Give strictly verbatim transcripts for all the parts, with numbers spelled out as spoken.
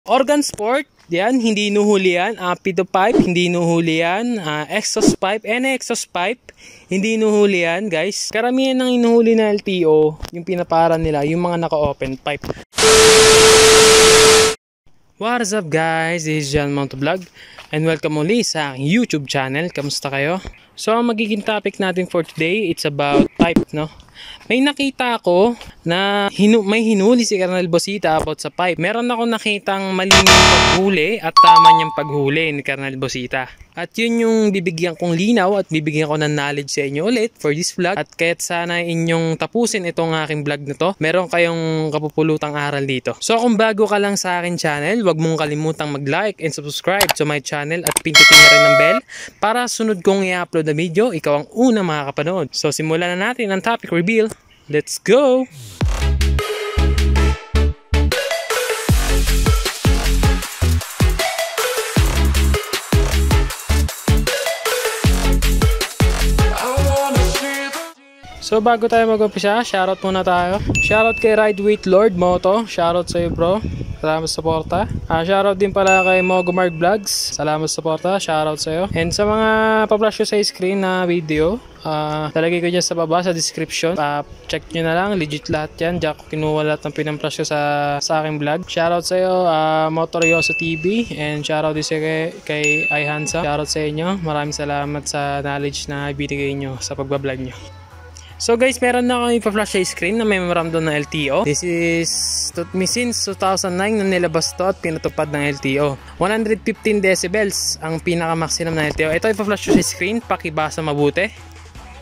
Organ sport, yan, hindi nuhuli yan. Uh, pido pipe, hindi nuhuli yan. Uh, exhaust pipe, any exhaust pipe, hindi nuhuli yan, guys. Karamihan ng inuhuli na L T O, yung pinapara nila, yung mga naka-open pipe. What is up, guys? This is John Motovlog and welcome muli sa aking YouTube channel. Kamusta kayo? So, ang magiging topic natin for today, it's about pipe, no? May nakita ako na hinu may hinuli si Colonel Bosita about sa pipe. Meron ako nakitang maling paghuli at tama niyang paghuli ni Colonel Bosita. At yun yung bibigyan kong linaw at bibigyan ko ng knowledge sa inyo ulit for this vlog. At kaya't sana inyong tapusin itong aking vlog na to, meron kayong kapupulutang aral dito. So kung bago ka lang sa akin channel, wag mong kalimutang mag-like and subscribe to my channel at pindutin na rin ang bell para sunod kong i-upload na video, ikaw ang unang makakapanood. So simulan na natin ang topic reveal. Let's go! So bago tayo mag-umpisa, shoutout muna tayo. Shoutout kay Ride with Lord Moto. Shoutout sa iyo, bro. Salamat sa suporta. Uh, shoutout din pala kay Mogomark Vlogs. Salamat sa suporta. Shoutout sa iyo. And sa mga pa-flash ko sa screen na video, uh, talagay ko dyan sa baba sa description. Uh, check nyo na lang. Legit lahat yan. Diyan ko kinuha lahat ng pinang-flash ko sa, sa aking vlog. Shoutout sa iyo, uh, Motoryoso T V. And shoutout din sa kay, kay Ihansa. Shoutout sa inyo. Maraming salamat sa knowledge na ibinigay nyo sa pagbablog nyo. So guys, meron na akong ipa-flash sa screen na may memorandum ng L T O. This is since two thousand nine na nilabas to at pinatupad ng L T O. one hundred fifteen decibels ang pinaka-maximum ng L T O. Ito ipa-flash sa screen, pakibasa mabuti.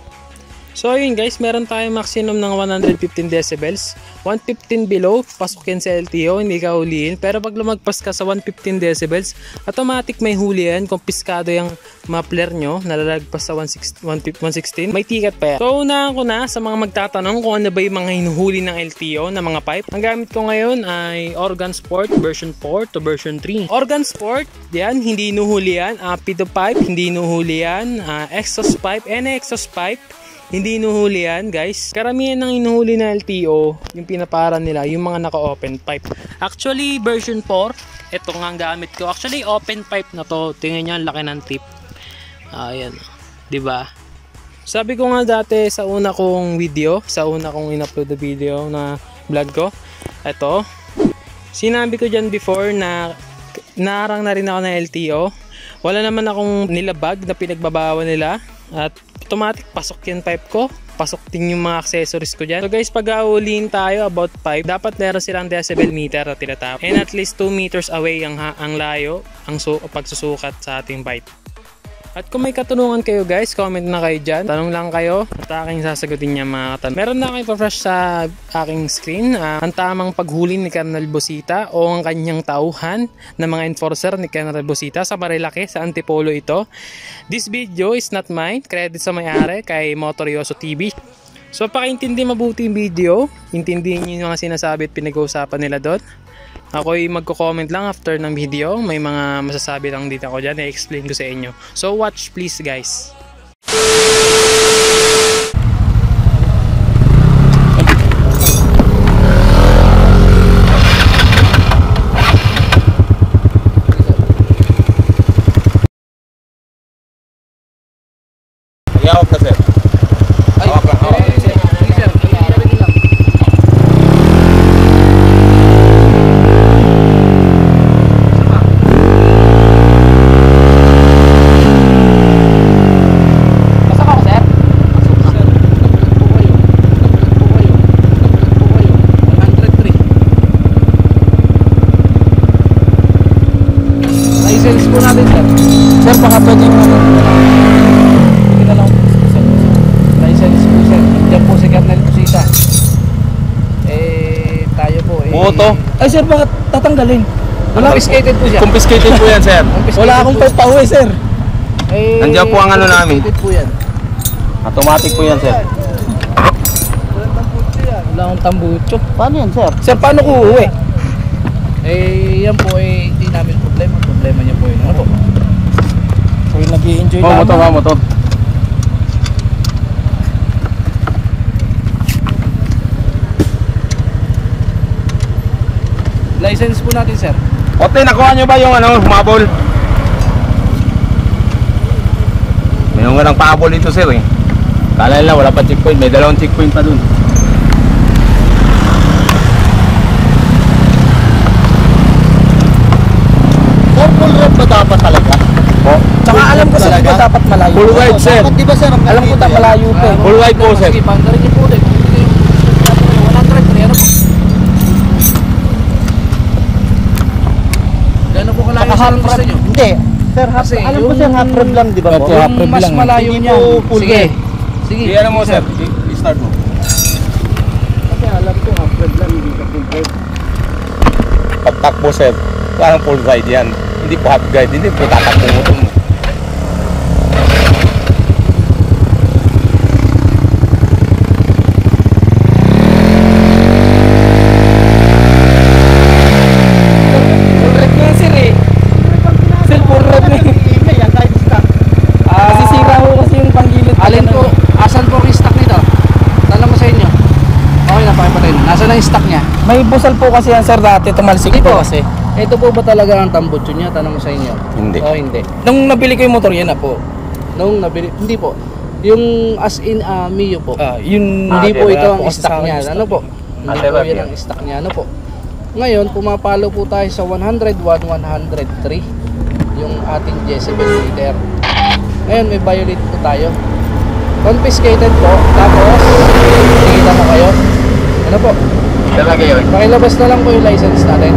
So yun guys, meron tayong maximum ng one hundred fifteen decibels. one fifteen below, pasok yan sa L T O, hindi ka huliin. Pero pag lumagpas ka sa one fifteen decibels, automatic may huli yan. Kung piskado yung muffler nyo, nalalagpas sa one sixteen, may ticket pa yan. So unahan ko na sa mga magtatanong kung ano ba yung mga hinuhuli ng L T O na mga pipe. Ang gamit ko ngayon ay Organ Sport version four to version three. Organ Sport, yan, hindi nuhuli yan. Uh, pido pipe, hindi nuhuli yan. Uh, exhaust pipe, any exhaust pipe, hindi inuhuli yan, guys. Karamihan ng inuhuli na L T O, yung pinapara nila, yung mga naka-open pipe. Actually, version four, ito nga ang gamit ko. Actually, open pipe na to. Tingnan nyo, ang laki ng tip. Ayan. Diba? Sabi ko nga dati sa una kong video, sa una kong in-upload na video na vlog ko, ito. Sinabi ko dyan before na naarang na rin ako ng L T O. Wala naman akong nilabag na pinagbabawal nila. At automatic pasok yung pipe ko, pasok din yung mga accessories ko dyan. So guys, pag auliin tayo about pipe, dapat meron silang decibel meter na tinatap. And at least two meters away ang, ang layo ang su pagsusukat sa ating pipe. At kung may katanungan kayo guys, comment na kayo dyan. Tanong lang kayo at aking sasagutin niya mga katanong. Meron na kayo pa-flash sa aking screen. Uh, ang tamang paghuli ni Colonel Bosita o ang kanyang tauhan na mga enforcer ni Colonel Bosita sa Marilaki, sa Antipolo ito. This video is not mine. Credit sa may-ari kay Motoryoso T V. So pakiintindi mabuti yung video. Intindihin nyo yung mga sinasabi at pinag-uusapan nila doon. Ako'y magko-comment lang after ng video. May mga masasabi lang dito ako dyan. I-explain ko sa inyo. So watch please guys. Hawak na sir. Hawak lang. Hawak. License po natin sir. Sir, baka pwede mo hindi na lang license po sir. Diyan po si Colonel Bosita. Eh, tayo po eh. Moto? Ay sir, bakit tatanggalin? Confiscated po siya. Confiscated po yan sir. Wala akong pauwi sir. Eh, nandiyan po ang ano namin. Confiscated po yan. Automatic po yan sir. Wala akong tambucho. Paano yan, sir? Sir, paano ko uuwi? Eh, yan po eh, hindi namin problema. Problema niya po yun. Ano po? So, nag-i-enjoy Oh, naman. motor, oh, motor. License po natin, sir. Ote, nakuha nyo ba yung ano, humabol? May mga nang pahabol dito sir eh. Kala nila wala pa checkpoint, may dalawang checkpoint pa dun. Full road ba dapat talaga? Po. Tsaka alam ko sir, Talaga? ko dapat malayo. Full wide sir. Dapat di ba sir? ang Alam ko ganito dapat yan? malayo pa eh. Full wide po sir. Sige, pandarin niyo po ulit. one hundred, three ano po? Gano'n po kalayo Saka sir ang half gusto rev. niyo? Hindi. Sir, half, Kasi alam ko yung- sir, half rev lang di ba po? Yung half rev mas lang. malayo Hindi niya. po full Sige. rev. Sige. Sige, ano mo sir? I- I-start mo. Kasi alam ko half rev lang, hindi ka full rev. Pagtakbo sir, parang full ride yan. Hindi po half guide, hindi po tatakbo mo ito. Full rep na sir eh. Sir, full rep na eh. Hindi yan, kahit stock. Masisira ho kasi yung panggilid. Alin po, asan po yung stock nito? Tanong ko sa inyo. Okay na, pakipatay. Nasaan na yung stock niya? May busal po kasi yan sir dati, tumalsik Ito, po kasi. ito po ba talaga ang tambutso niya? Tanong ko sa inyo. Hindi. O hindi. Nung nabili ko yung motor yan na po. Nung nabili, hindi po. Yung as in uh, Mio po. Ah, yun Hindi Ah, po okay, ito wala ang po kasi stock sa akin niya. yung Ano stock. po? Ah, Hindi po diba, yan yan. ang stock niya. Ano po? Ngayon, pumapalo po tayo sa one oh one, one oh three yung ating Jezebel meter. Ngayon, may violate po tayo. Confiscated po. Tapos, nakikita mo kayo. Ano po? Talaga yun. Pakilabas na lang po yung license natin.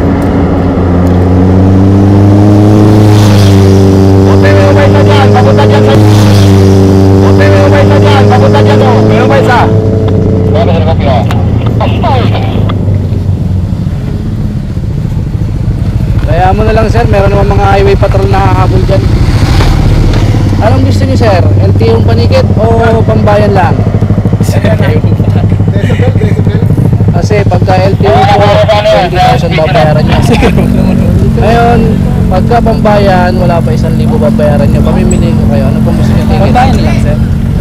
Ote, may umay na dyan, papunta dyan sa... Ote, may umay na dyan, papunta dyan o. May umay sa... Ano sir, kopi o? Kaya mo na lang sir, meron naman mga highway patrol na hahabol dyan. Anong gusto niyo sir? L T O yung panikit o pambayan lang? Kasi pagka L T O po, twenty thousand babayaran niya. Ngayon, pagka pambayan, wala pa isang libo babayaran niya. Pamimili ko kayo. Ano pong gusto niyo ticket? Pambayan lang sir.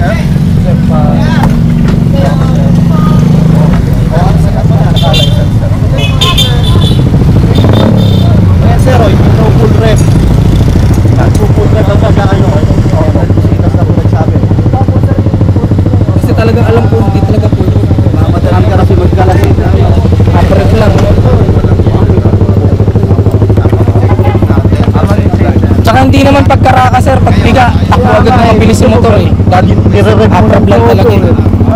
Kaya sir, oh, hindi no full rev. Kung full rev ang sa ano, oh, nagpusitas na po nagsabi. Kasi talagang alam ko, hindi talaga po. Mamadali ka kasi magkalasin. Aperep lang. Tsaka hindi naman pagkaraka sir, pag biga, takbo agad na mabilis yung motor eh. Dahil aperep lang talaga eh.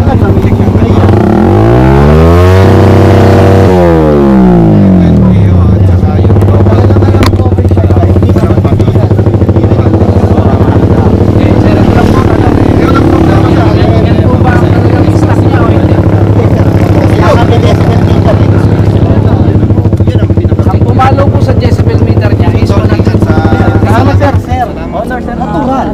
Ang pumalo po sa decibel meter niya is one hundred. Tama sir, sir. Honor sir. Natural.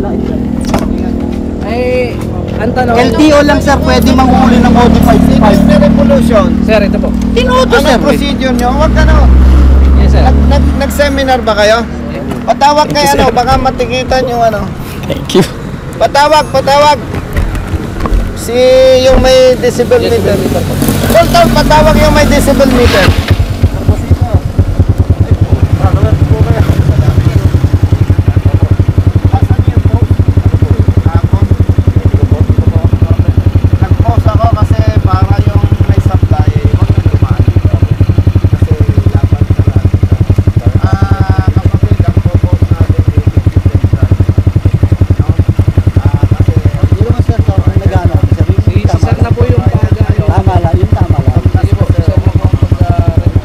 Eh, ang tanong. L T O lang sir, pwede manghuli ng modified pipe. Revolution. Sir, ito po. Tinuto sir. Anong procedure nyo? Huwag ka na. Yes sir. Nag, nag, nag-seminar ba kayo? Patawag kay ano, baka matikitan yung ano. Thank you. Patawag, patawag. Si yung may decibel meter. Decibel meter po. Tol, patawag yung may decibel meter. Nag-post ako kasi para yung may supply, huwag nyo dumaan. Kasi laban sa lahat. Ah, kapatid, ang po-post natin yung different no? Ah, kasi Hindi naman sir, to, ang nag-ano. Si si sir na po yung pag-ano. Tama lang, yun tama lang. Sige po, sir na po ang pag-review.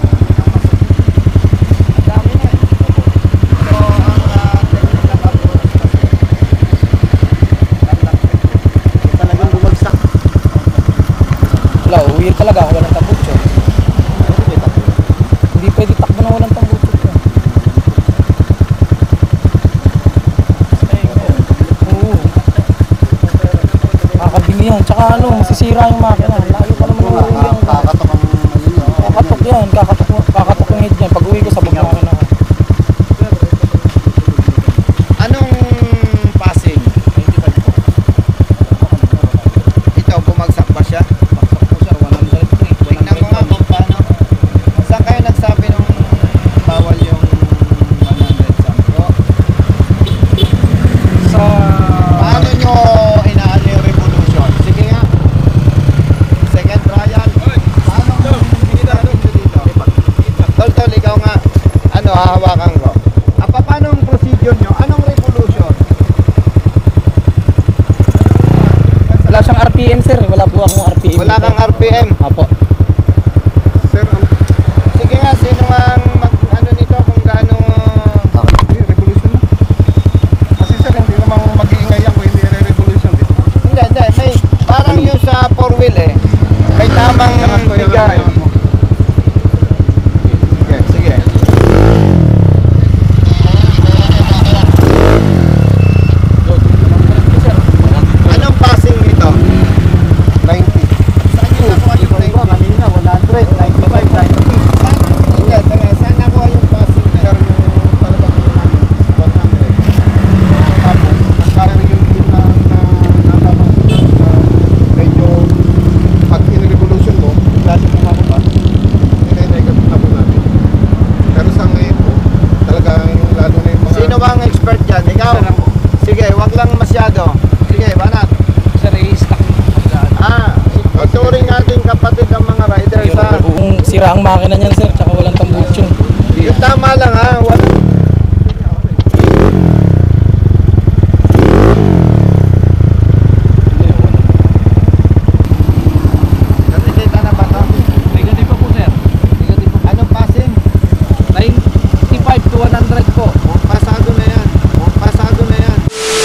Dami na eh. So, ang ah, technical approach kasi Talagang bumagsak. Wala, uwiin talaga ako walang tambutso. Hindi pwede takbo na walang tambutso. Oo. Kakabili yan. Tsaka ano, masisira yung makina. Layo pa naman uuwi yan. Kakatok ang ano nyo. Kakatok yan. Kakatok, kakatok yung head yan. Pag uwi ko sa bugnakin ako. anong passing? Ito, bumagsak ba siya? Sir, one hundred three. Tingnan mo nga kung paano. Saan kayo nagsabi nung bawal yung ano, hahawakan ko. Ah, paano ang procedure nyo? Anong revolution? Wala siyang R P M sir, wala po akong R P M. Wala kang R P M. Apo. Sir, um, sige nga, sino ang mag, ano nito kung gaano... revolution na. Kasi sir, hindi namang mag-iingay yan kung hindi re-revolution. Eh. Hindi, hindi. May, parang yung sa four wheel eh. May tamang Yangat ko, yangat bigay. ko. Sige, sige. Anong passing nito? ninety. Saan nyo nakuha yung ninety? Kanina, one hundred, ninety-five, ninety. Hindi, tara, saan nakuha yung passing na? Sir, yung talagang one hundred. Tapos, nagkaroon yung din na natamang medyo pag in-revolution mo, klase mo mababa, nire-negative na po natin. Pero sa ngayon po, talagang lalo na yung mga... Sino ba ang expert dyan? Ikaw? Sige, wag lang masyado. Sige, banat. Sir, i-stack Ah, ituring natin kapatid ang mga riders ha. Kung sira ang makina niyan sir, tsaka walang tambucho. Yung tama lang ha. Wala. Nakikita na ba ito? Negative pa po sir. Negative pa. Anong passing? ninety-five to one hundred po. Oh, pasado na yan. Oh, pasado na yan.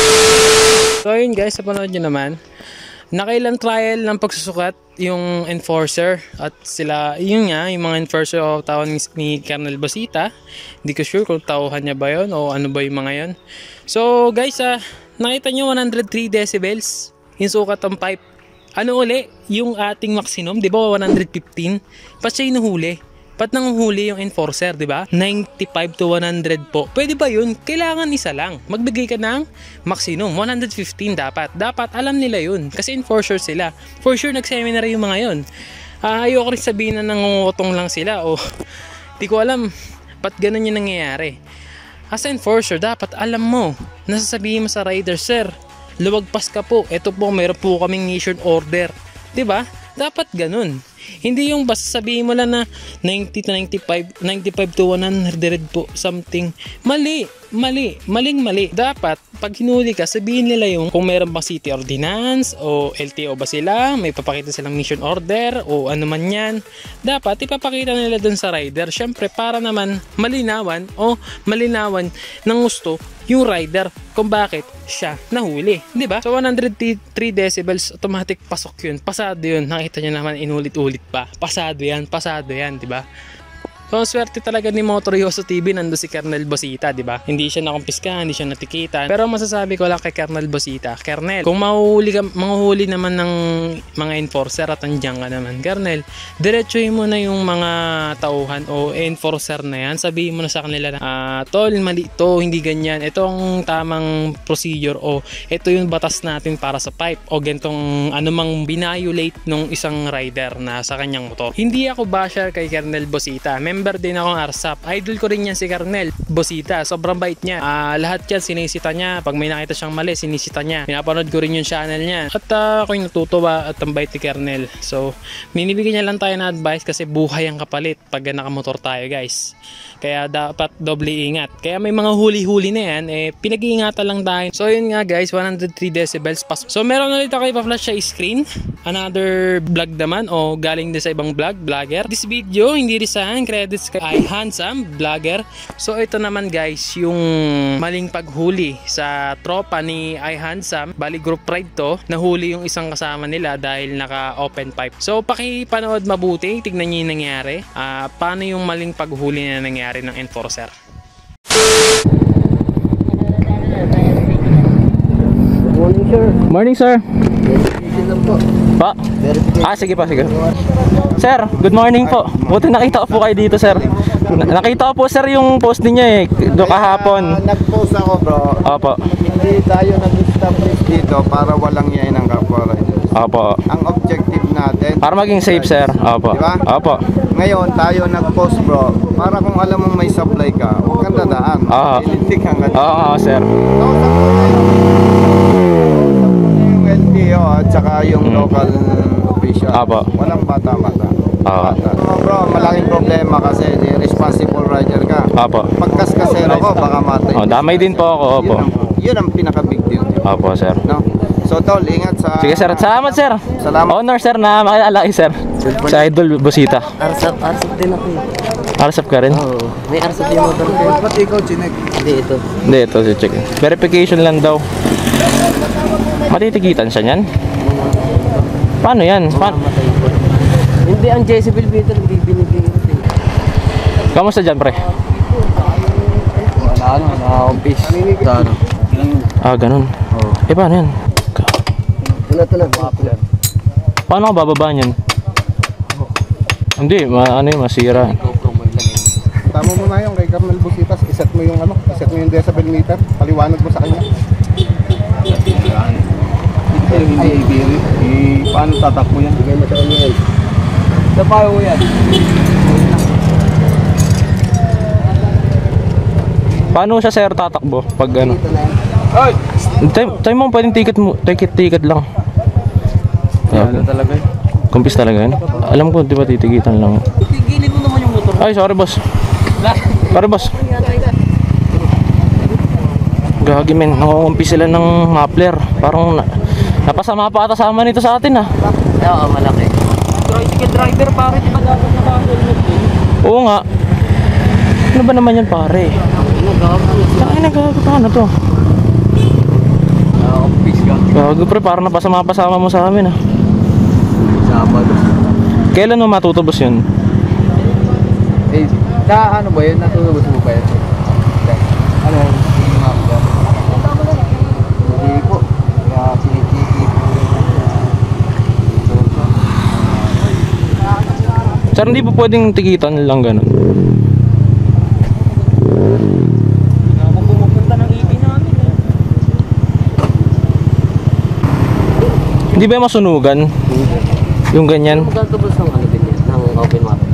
So yun guys, sa panood nyo naman, nakailang trial ng pagsusukat yung enforcer at sila, yun nga, yung mga enforcer o tawag ni, ni Colonel Bosita. Hindi ko sure kung tauhan niya ba yun o ano ba yung mga yun. So guys, ah, nakita nyo one hundred three decibels yung sukat ng pipe. Ano uli? Yung ating maximum, di ba one hundred fifteen? Ba't siya inuhuli? Ba't nanguhuli yung enforcer, di ba? ninety-five to one hundred po. Pwede ba yun? Kailangan isa lang. Magbigay ka ng maximum. one hundred fifteen dapat. Dapat alam nila yun. Kasi enforcer sila. For sure, nag-seminar yung mga yun. Uh, ayoko rin sabihin na nangungutong lang sila. O, di ko alam ba't ganun yung nangyayari. As enforcer, dapat alam mo. Nasasabihin mo sa rider, sir, luwagpas ka po. Ito po, meron po kaming mission order. Di ba? Dapat ganun. Hindi yung basta sabihin mo lang na ninety to ninety-five, ninety-five to one hundred po something. Mali, mali, maling mali. Dapat pag hinuli ka, sabihin nila yung kung meron bang city ordinance o L T O ba sila, may papakita silang mission order o ano man yan. Dapat ipapakita nila dun sa rider. Syempre para naman malinawan o malinawan ng gusto yung rider kung bakit siya nahuli, di ba? So one hundred three decibels automatic pasok yun. Pasado yun. Nakita niyo naman inulit-ulit pa. Pasado yan, pasado yan, di ba? So, ang swerte talaga ni Motoryoso T V, nando si Colonel Bosita, di ba? Hindi siya nakumpiska, hindi siya natikitan. Pero masasabi ko lang kay Colonel Bosita, Colonel, kung mahuhuli, ka, mahuhuli naman ng mga enforcer at andyan ka naman, Colonel, diretsuhin mo na yung mga tauhan o enforcer na yan. Sabihin mo na sa kanila na, ah, tol, mali to, hindi ganyan. Ito ang tamang procedure o ito yung batas natin para sa pipe o gantong anumang binayolate nung isang rider na sa kanyang motor. Hindi ako basher kay Colonel Bosita. Member din akong R S A P. Idol ko rin yan si Colonel Bosita. Sobrang bait niya. Uh, lahat yan sinisita niya. Pag may nakita siyang mali, sinisita niya. Pinapanood ko rin yung channel niya. At uh, ako'y natutuwa at ang bait ni Colonel. So, minibigyan niya lang tayo na advice kasi buhay ang kapalit pag nakamotor tayo guys. Kaya dapat doble ingat. Kaya may mga huli-huli na yan, eh, pinag-iingatan lang tayo. So, yun nga guys, one hundred three decibels pass. So, meron ulit ako ipa-flash sa screen. Another vlog naman o galing din sa ibang vlog, vlogger. This video, hindi resign, credits kay I Handsome, vlogger. So, ito naman guys, yung maling paghuli sa tropa ni I Handsome. Bali group ride to. Nahuli yung isang kasama nila dahil naka-open pipe. So, pakipanood mabuti. Tignan nyo yung nangyari. Uh, paano yung maling paghuli na nangyari ng enforcer. Morning, sir. Morning sir. Po. Pa? Ah, sige pa, sige. Sir, good morning po. Buti nakita ko po kayo dito, sir. Na nakita ko po, sir, yung post niyo eh, do kahapon. Uh, nag-post ako, bro. Opo. Hindi tayo nag-establish dito para walang yain ng kapwa riders. Opo. Ang objective natin Para maging safe, sir. Opo. Diba? Opo. Ngayon, tayo nag-post, bro. Para kung alam mong may supply ka, huwag kang dadaan. Oo. Hindi kang Oo, oo, sir. Yung L T O at saka yung Hmm. local official. Apo. Walang bata-bata. Oo. Bata. So, bro, malaking problema kasi di responsible rider ka. Opo. Pagkaskasero ko, baka matay. Oh, damay din po ako, opo. Yun ang, yun ang pinaka-big deal. Opo, sir. No? So, tol, ingat sa... Sige, sir. Salamat, sir. Salamat. Honor, sir, na makilala kayo, sir. Sa Idol Busita. Arsap, arsap din ako eh. Arsap ka rin? Oo. May arsap yung motor ko. Ba't ikaw, Chinek? Hindi, ito. Hindi, ito si check. Verification lang daw. Matitikitan siya niyan? Paano yan? Pa Hindi, ang Jezebel Beetle, hindi binigay ko. Kamusta dyan, pre? Wala, ano, naka-umpis. Ano? Ah, ganun. Eh, paano yan? Tulag-tulag. Paano ka bababa niyan? Hindi, ma ano yun, masira. Tama mo na yung kay Carmel Busitas, iset mo yung ano, iset mo yung decibel meter, paliwanag mo sa kanya. Hindi, hindi. Eh, paano tatakbo yan? Bigay mo sa kanya yan. Sa payo yan. Paano siya, sir, tatakbo? Pag ano? Time, time mo, pwedeng ticket mo, ticket, ticket lang. Ano talaga yun? Kumpis talaga yun? Alam ko, di ba titikitan lang? Tigilin mo naman yung motor. Ay, sorry, boss. Sorry, boss. Gagi, men. Nangungumpis sila ng muffler. Parang na, napasama pa ata sama nito sa atin, ah. Oo, malaki. Tricycle driver, pare, di ba dapat naka-helmet din? Oo nga. Ano ba naman yan, pare? Ay, nagagawa. Paano to? Naka-umpis ka. Gago, pre. Parang napasama pa sama mo sa amin, ah. Sabado. Kailan mo matutubos yun? Eh, na ano ba yun? Natulog mo ba yun? Ano yun? Hindi po. Kaya sinikiki po. Sir, hindi po pwedeng tikitan lang ganun. Kung pumupunta ng ibig namin eh. Hindi ba masunugan? Yung ganyan? Magkatubos ng ano din yan? Ng open map.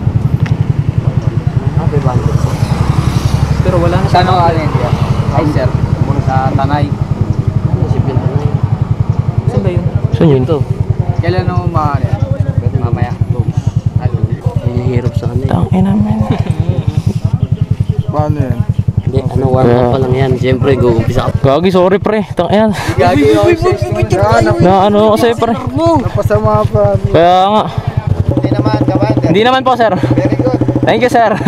Okay, bando. Pero wala na sa ano ka rin yan? Ay sir, muna sa Tanay. Ano si Bill Tanay? Saan ba yun? Saan yun? Ito. Kailan mo maaari yan? Mamaya. Hinihirap sa kanila. Tangin naman. Paano yan? Hindi, ano, warm up pa lang yan. Siyempre, go-umpisa ka. Gagi, sorry pre. Tangin. Gagi, oh, Na ano kasi pre. napasama pa. Kaya nga. Hindi naman, kawan. Hindi naman po, sir. Very good. Thank you, sir.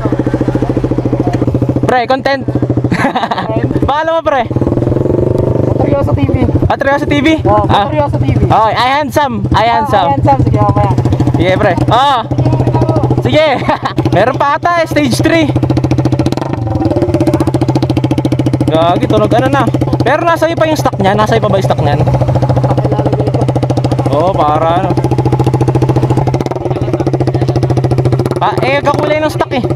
Pre, content. Paano mo, pre? Seryoso T V. Atrioso T V? Oh, Ah. Seryoso T V. Okay, I handsome. I handsome. Sam, sige, mamaya. Sige, pre. Ah. Sige. Meron pa ata, eh, stage three. Gagi, tunog ano na. Pero nasa iyo pa yung stock niya. Nasa iyo pa ba yung stock niyan? Oo, oh, para ano. Pa, eh, kakulay ng stock eh.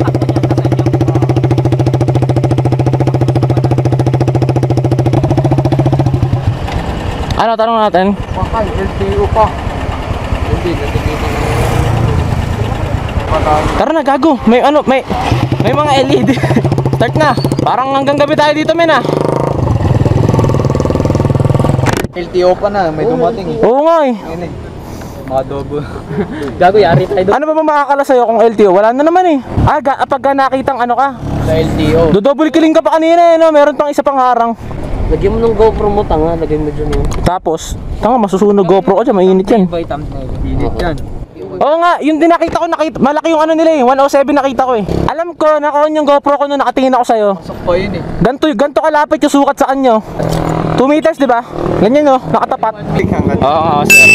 Ano, tanong natin? Bakal, L T O pa. Hindi, natikita na. Tara na, gago. May ano, may may mga L E D. Start na. Parang hanggang gabi tayo dito, men ah. L T O pa na, may dumating. Oo nga eh. Ayun eh. Madobo. Gago, yari tayo doon. Ano ba ba makakala sa'yo kung L T O? Wala na naman eh. Ah, ga, pag nakitang ano ka, Sa L T O. do-double killing ka pa kanina eh, no? Meron pang isa pang harang. Lagyan mo ng GoPro mo, tanga. Lagyan mo dyan yung... Tapos, tanga, masusunog GoPro ko dyan, mainit yan. By thumbnail. Init yan. Oo nga, yung din nakita ko, nakita, malaki yung ano nila eh, one oh seven nakita ko eh. Alam ko, naka-on yung GoPro ko nung nakatingin ako sa'yo. Sakto yun eh. Ganto, ganto kalapit yung sukat sa kanyo. two meters, di ba? Ganyan no, nakatapat. Oo nga, sir.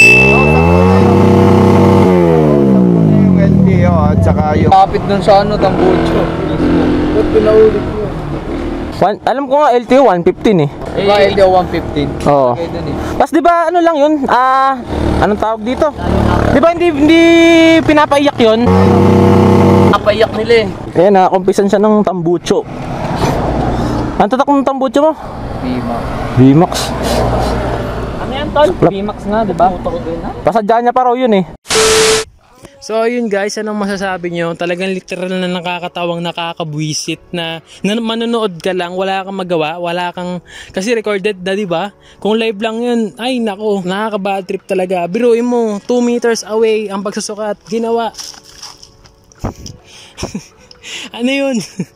Yung L T O at saka yung... Kapit dun sa ano, Tambucho. Ba't pinaulit mo? One, alam ko nga L T O one fifteen eh. Diba L T O one fifteen? Oo. Okay dun eh. Tapos di ba ano lang yun? Ah, anong tawag dito? Di ba hindi hindi pinapaiyak yun? Napaiyak nila eh. Ayan, nakumpisan siya ng tambucho. Ang tatak ng tambucho mo? V-Max. V-Max. Ano yan, Tol? V-Max nga, diba? Pasadya niya pa raw yun eh. So ayun guys, anong masasabi nyo? Talagang literal na nakakatawang nakakabwisit na, na manonood ka lang, wala kang magawa, wala kang, kasi recorded na diba? Kung live lang yun, ay nako, nakaka-bad trip talaga. Biruin mo, two meters away ang pagsusukat, ginawa. Ano yun?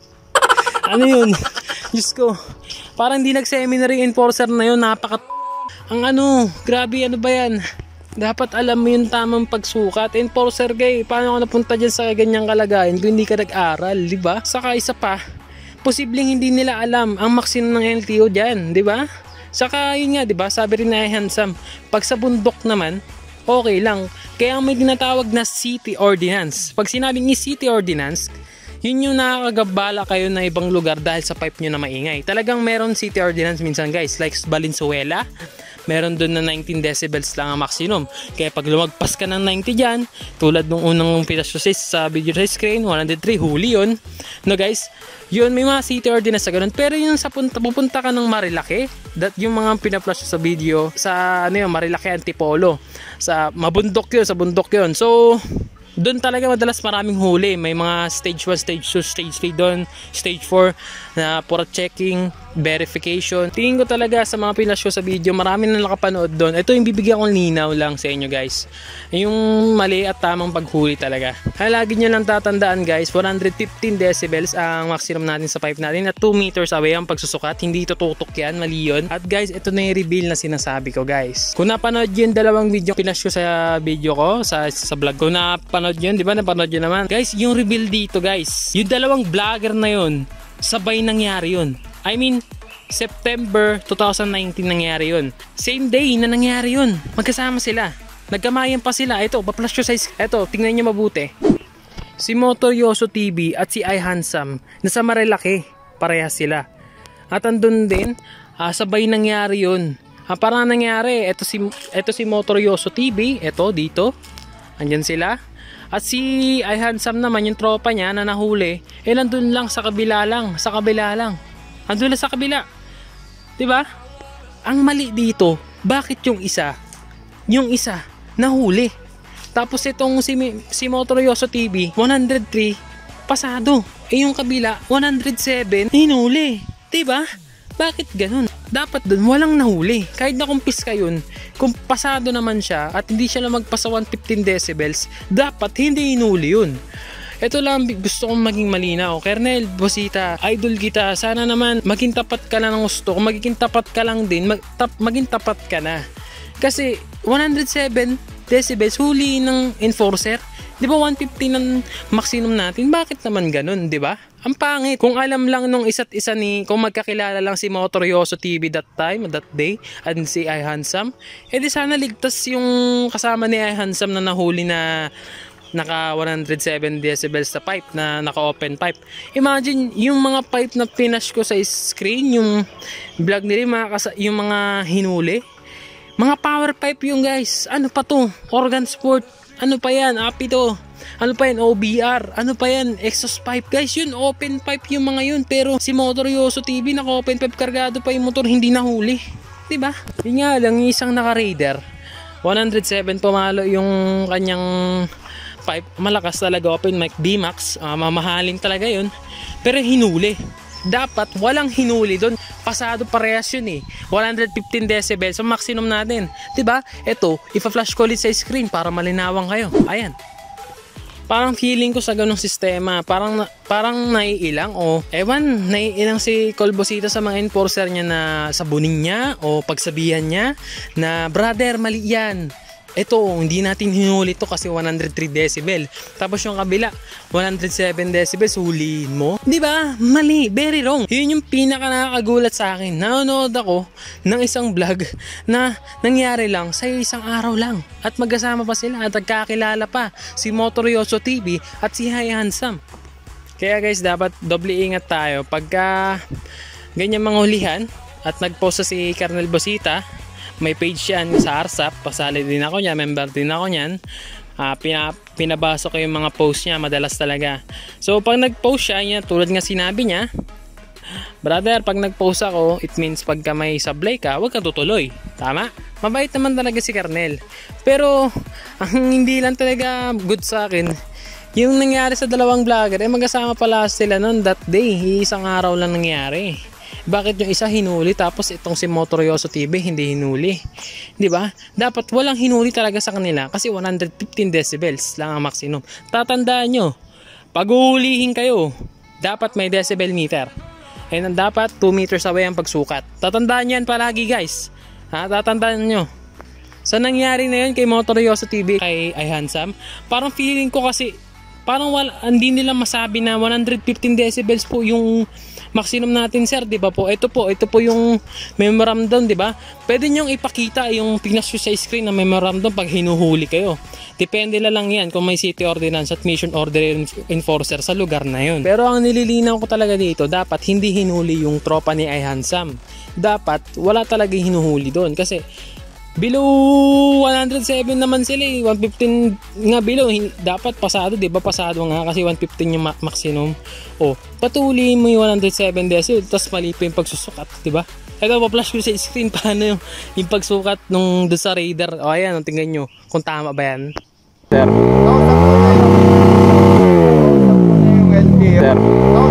Ano yun? Diyos ko. Parang di nag-seminary enforcer na yun. Napaka... Ang ano, grabe, ano ba yan? Dapat alam mo yung tamang pagsukat. Enforcer gay, paano ka napunta dyan sa ganyang kalagayan kung hindi ka nag-aral, di ba? Saka isa pa, posibleng hindi nila alam ang maksimum ng L T O dyan, di ba? Saka yun nga, di ba? Sabi rin na handsome, pag sa bundok naman, okay lang. Kaya may tinatawag na city ordinance. Pag sinabing ni city ordinance, yun yung nakakagabala kayo na ibang lugar dahil sa pipe nyo na maingay. Talagang meron city ordinance minsan guys, like Valenzuela, meron doon na nineteen decibels lang ang maximum. Kaya pag lumagpas ka ng ninety dyan, tulad nung unang pinasusis sa video sa screen, one hundred three, huli yun. No guys, yun may mga city ordinance sa ganun. Pero yung sa punta, pupunta ka ng Marilaki, that yung mga pinaflash sa video, sa ano yun, Marilaki Antipolo. Sa mabundok yun, sa bundok yun. So, doon talaga madalas maraming huli. May mga stage one, stage two, stage three doon, stage four na for checking, verification. Tingin ko talaga sa mga pinas ko sa video, marami na nakapanood doon. Ito yung bibigyan kong linaw lang sa inyo guys. Yung mali at tamang paghuli talaga. Kaya lagi nyo lang tatandaan guys, one hundred fifteen decibels ang maximum natin sa pipe natin at two meters away ang pagsusukat. Hindi ito tutok yan, mali yun. At guys, ito na yung reveal na sinasabi ko guys. Kung napanood yung dalawang video pinas ko sa video ko, sa, sa vlog ko, napanood yun, di ba? Napanood yun naman. Guys, yung reveal dito guys, yung dalawang vlogger na yun, sabay nangyari yun. I mean, September twenty nineteen nangyari yun. Same day na nangyari yun. Magkasama sila. Nagkamayan pa sila. Ito, pa-flash ko size. Ito, tingnan nyo mabuti. Si Motoryoso T V at si I Handsome, nasa Marilaki. Parehas sila. At andun din, uh, sabay nangyari yun. Uh, parang nangyari, ito si, ito si Motoryoso T V. Ito, dito. Andyan sila. At si I Handsome naman, yung tropa niya na nahuli, eh nandun lang sa kabila lang. Sa kabila lang. Andun lang sa kabila. Diba? Ang mali dito, bakit yung isa, yung isa, nahuli. Tapos itong si, si Motoryoso T V, one hundred three, pasado. Eh yung kabila, one hundred seven, hinuli. Diba? Bakit ganun? Dapat dun, walang nahuli. Kahit na kumpis ka yun, kung pasado naman siya at hindi siya lang magpasa one hundred fifteen decibels, dapat hindi hinuli yun. Ito lang gusto kong maging malinaw. Kernel Bosita, idol kita. Sana naman maging tapat ka na ng gusto. Kung magiging tapat ka lang din, mag, tap, maging tapat ka na. Kasi one hundred seven decibels huli ng enforcer. Di ba one fifty ng maximum natin? Bakit naman ganun, di ba? Ang pangit. Kung alam lang nung isa't isa ni, kung magkakilala lang si Motoryoso T V that time, that day, at si I Handsome, edi sana ligtas yung kasama ni I Handsome na nahuli na naka one hundred seven decibels sa pipe, na naka open pipe. Imagine yung mga pipe na pinash ko sa screen, yung vlog nila, yung mga, yung mga hinuli, mga power pipe yung guys. Ano pa to? Organ sport. Ano pa yan? Api to. Ano pa yan? O B R. Ano pa yan? Exhaust pipe. Guys, yun, open pipe yung mga yun. Pero si Motoryoso T V, naka open pipe, kargado pa yung motor, hindi nahuli. Diba? Yun nga lang, yung isang naka-radar, one hundred seven pumalo yung kanyang pipe, malakas talaga, open mic, D-Max, uh, mamahalin talaga yun, pero hinuli. Dapat walang hinuli doon, pasado parehas yun eh, one hundred fifteen decibels ang maximum natin, diba? Ito, ipa-flash ko ulit sa screen para malinawan kayo. Ayan, parang feeling ko sa ganong sistema, parang parang naiilang o ewan, naiilang si Colbosita sa mga enforcer niya na sabunin niya o pagsabihan niya na brother, mali yan. Ito, hindi natin hinuli to kasi one hundred three decibel. Tapos yung kabila, one hundred seven decibels, huliin mo. Di ba? Mali, very wrong. Yun yung pinaka nakakagulat sa akin. Nanonood ako ng isang vlog na nangyari lang sa isang araw lang. At magkasama pa sila at nagkakilala pa si Motoryoso T V at si I Handsome. Kaya guys, dapat doble ingat tayo. Pagka ganyan mga hulihan at nagpost si Kernel Bosita, may page yan sa R S A P, pasali din ako niya, member din ako niyan. Uh, pina, pinabasa ko yung mga post niya, madalas talaga. So pag nag-post siya, niya, tulad nga sinabi niya, brother, pag nag-post ako, it means pagka may sablay ka, huwag ka tutuloy. Tama? Mabait naman talaga si Kernel. Pero ang hindi lang talaga good sa akin, yung nangyari sa dalawang vlogger, eh magkasama pala sila noon that day, isang araw lang nangyari. Bakit yung isa hinuli tapos itong si Motoryoso T V hindi hinuli? 'Di ba? Dapat walang hinuli talaga sa kanila kasi one hundred fifteen decibels lang ang maximum. Tatandaan nyo, pag uhulihin kayo, dapat may decibel meter. And ang dapat two meters away ang pagsukat. Tatandaan yan palagi guys. Ha, tatandaan nyo. Sa nangyari na yun kay Motoryoso T V, kay iHandsome, parang feeling ko kasi, parang wala, hindi nila masabi na one hundred fifteen decibels po yung maximum natin sir, di ba po? Ito po, ito po yung memorandum, di ba? Pwede nyo ipakita yung pinasyo sa screen na memorandum pag hinuhuli kayo. Depende na lang yan kung may city ordinance at mission order enforcer sa lugar na yun. Pero ang nililinaw ko talaga dito, dapat hindi hinuli yung tropa ni iHandsome. Dapat wala talaga hinuhuli doon kasi below one hundred seven naman sila eh. one fifteen nga below. Dapat pasado, di ba? Pasado nga kasi one fifteen yung maximum. O, patuloy mo yung one hundred seven decibel tapos mali pa yung pagsusukat, di ba? Ito, pa-flash ko sa screen paano yung, yung pagsukat nung doon sa radar. O, ayan, tingnan nyo kung tama ba yan. Sir. Sir.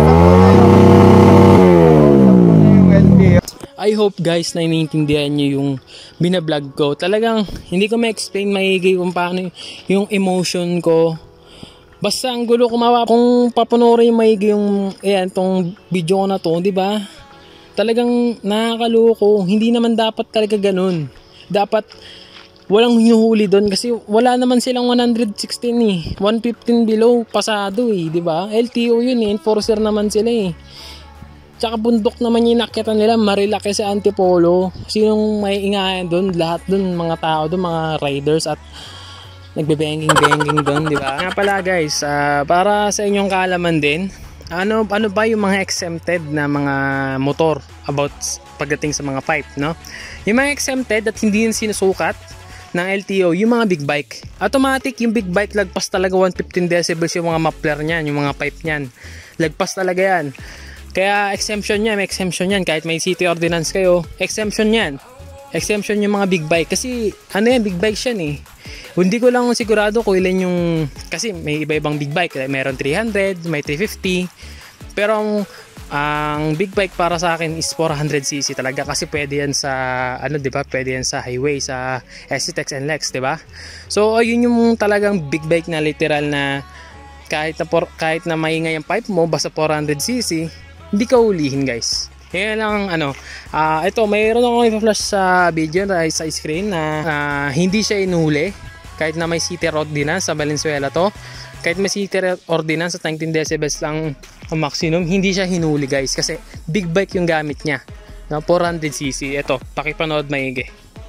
I hope guys na iniintindihan nyo yung binablog ko. Talagang hindi ko ma-explain maigi kung paano yung emotion ko. Basta ang gulo kumawa kung papunurin maigi yung ayan, tong video ko na to, di ba? Talagang nakakaloko. Hindi naman dapat talaga ganun. Dapat walang hinuhuli doon kasi wala naman silang one hundred sixteen eh. one fifteen below pasado eh, di ba? L T O yun eh, enforcer naman sila eh. Tsaka bundok naman yung nakita nila, Marilaki sa Antipolo. Sinong may ingayan doon? Lahat doon, mga tao doon, mga riders at nagbe-banging-banging doon, di ba? Nga pala guys, uh, para sa inyong kaalaman din, ano ano ba yung mga exempted na mga motor about pagdating sa mga pipe, no? Yung mga exempted at hindi yung sinusukat ng L T O, yung mga big bike. Automatic yung big bike, lagpas talaga one fifteen decibels yung mga muffler niyan, yung mga pipe niyan. Lagpas talaga yan. Kaya exemption niya, may exemption yan. Kahit may city ordinance kayo, exemption yan. Exemption yung mga big bike. Kasi ano yan, big bike yan eh. Hindi ko lang sigurado kung ilan yung, kasi may iba-ibang big bike. Meron three hundred, may three fifty. Pero ang, ang big bike para sa akin is four hundred c c talaga. Kasi pwede yan sa, ano diba, pwede yan sa highway, sa S C T X and Lex, diba? So yun yung talagang big bike na literal na kahit na, por, kahit na maingay ang pipe mo, basta four hundred c c, hindi ka ulihin guys. Kaya lang ano, uh, ito mayroon akong ipa-flash sa video na sa screen na uh, hindi siya inuhuli kahit na may city ordinance sa Valenzuela to. Kahit may city ordinance at nineteen decibels lang ang maximum, hindi siya hinuli guys kasi big bike yung gamit niya. No, four hundred c c. Ito, pakipanood maigi.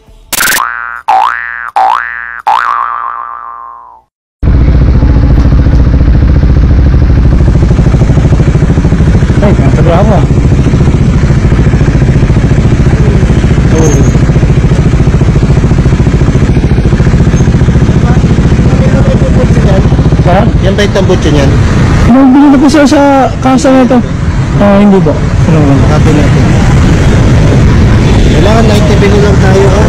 Ay, ang taga Ha? Yan ba yung tambutso niyan? Nabili na po siya sa kasa na ito. Ah, hindi ba? Ano lang? Copy natin. Kailangan ninety below lang tayo. Oh.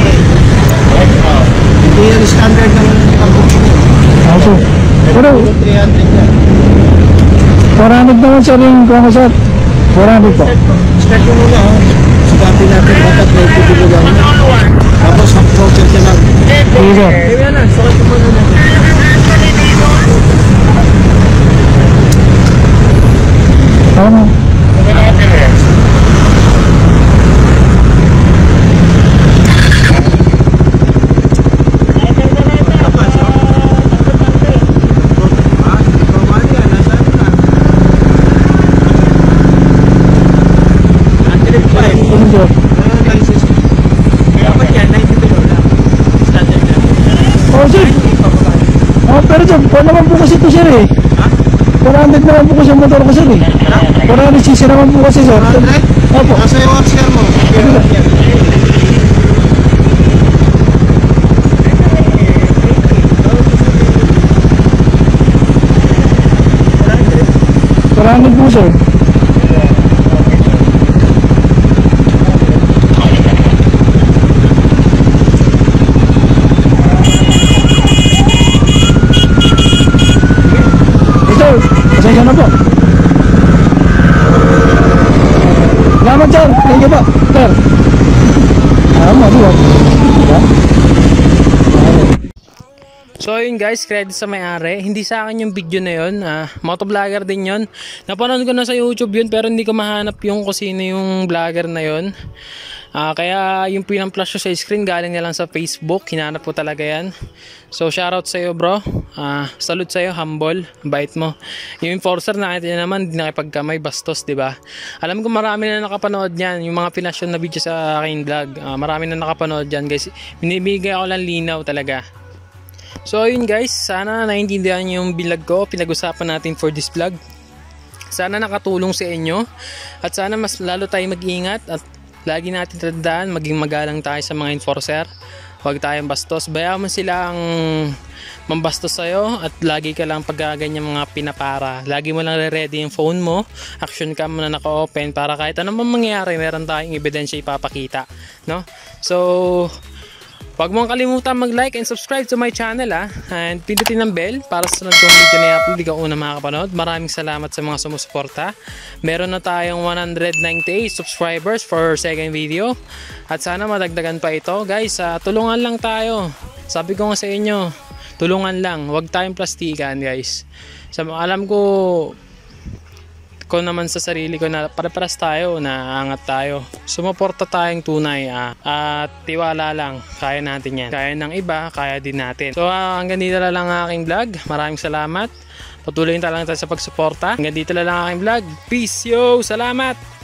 Hindi yan standard ng tambutso niya. Ako. Pero, three hundred yan. four hundred naman siya rin kung ako sir. four hundred po. Start mo muna. Oh. So, copy natin. Dapat ninety below lang. Tapos, half-floater ka lang. Sige sir. Kaya na, sakit mo muna. Tama. Oh, sir. Oh, pero sir, wala naman po kasi ito sir eh. four hundred naman po kasi ang motor ko sir eh. four hundred c c naman po kasi sir. Opo. Nasa yung share mo. four hundred po sir. Pasensya na po. Salamat sir. Thank you po. Sir. Tama, di ba? So yun guys, credit sa may-ari. Hindi sa akin yung video na yun. Ah, motovlogger din yun. Napanood ko na sa YouTube yun pero hindi ko mahanap yung kung sino yung vlogger na yun. Ah, kaya yung pinang-flash ko sa screen galing na lang sa Facebook. Hinanap ko talaga yan. So shoutout sa'yo bro. Ah, salute sa'yo, humble. Bait mo. Yung enforcer nakita niya naman, hindi nakipagkamay, bastos, diba? Alam ko marami na nakapanood yan. Yung mga pinasyon na video sa aking vlog. Ah, marami na nakapanood yan guys. Binibigay ako lang linaw talaga. So ayun guys, sana naiintindihan niyo yung vlog ko. Pinag-usapan natin for this vlog. Sana nakatulong sa inyo. At sana mas lalo tayo mag-ingat. At lagi natin tandaan, maging magalang tayo sa mga enforcer. Huwag tayong bastos. Bayaan mo sila ang mambastos sa'yo at lagi ka lang pagkaganyan mga pinapara. Lagi mo lang ready yung phone mo. Action cam mo na naka-open para kahit anong mangyayari, meron tayong ebidensya ipapakita. No? So, huwag mong kalimutan mag-like and subscribe to my channel ha. And pindutin ang bell para sa sunod kong video na i-upload, ikaw una makakapanood. Maraming salamat sa mga sumusuporta. Meron na tayong one hundred ninety-eight subscribers for second video. At sana madagdagan pa ito. Guys, uh, tulungan lang tayo. Sabi ko nga sa inyo, tulungan lang. Huwag tayong plastikan guys. So, alam ko, ko naman sa sarili ko na pare-paras tayo, naangat tayo. Sumuporta tayong tunay ah. At tiwala lang, kaya natin yan. Kaya ng iba, kaya din natin. So uh, hanggang dito na lang ang aking vlog. Maraming salamat. Patuloy na lang tayo sa pagsuporta. Hanggang dito na lang ang aking vlog. Peace yo! Salamat!